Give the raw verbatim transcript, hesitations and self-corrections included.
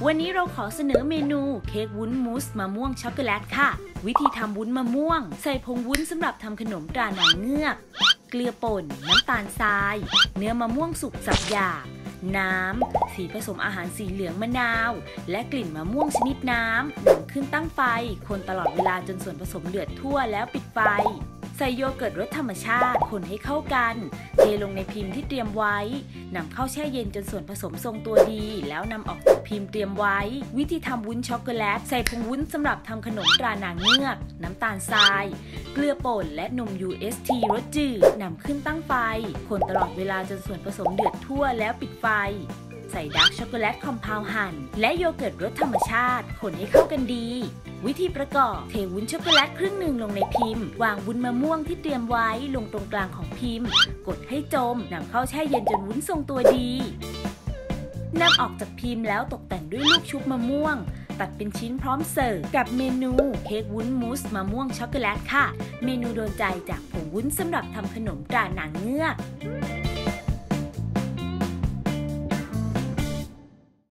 วันนี้เราขอเสนอเมนูเค้กวุ้นมูสมะม่วงช็อกโกแลตค่ะวิธีทำวุ้นมะม่วงใส่ผงวุ้นสำหรับทำขนมตราหนังเงือกเกลือป่นน้ำตาลทรายเนื้อมะม่วงสุกสับหยาบน้ำสีผสมอาหารสีเหลืองมะนาวและกลิ่นมะม่วงชนิดน้ำนำขึ้นตั้งไฟคนตลอดเวลาจนส่วนผสมเดือดทั่วแล้วปิดไฟใส่โยเกิร์ตรสธรรมชาติคนให้เข้ากันเทลงในพิมพ์ที่เตรียมไว้นำเข้าแช่เย็นจนส่วนผสมทรงตัวดีแล้วนำออกจากพิมพ์เตรียมไว้วิธีทำวุ้นช็อกโกแลตใส่ผงวุ้นสำหรับทำขนมตราหนังเงือกน้ำตาลทรายเกลือป่นและนม ยู เอส ที รสจืดนำขึ้นตั้งไฟคนตลอดเวลาจนส่วนผสมเดือดทั่วแล้วปิดไฟใส่ดาร์กช็อกโกแลตคอมเพลด์หั่นและโยเกิร์ตรสธรรมชาติคนให้เข้ากันดีวิธีประกอบเทวุ้นช็อกโกแลตครึ่งหนึ่งลงในพิมพ์วางวุ้นมะม่วงที่เตรียมไว้ลงตรงกลางของพิมพ์กดให้จมนำเข้าแช่เย็นจนวุ้นทรงตัวดีนำออกจากพิมพ์แล้วตกแต่งด้วยลูกชุบมะม่วงตัดเป็นชิ้นพร้อมเสิร์ฟกับเมนูเค้กวุ้นมูสมะม่วงช็อกโกแลตค่ะเมนูโดนใจจากผงวุ้นสำหรับทำขนมตราหนังเงือก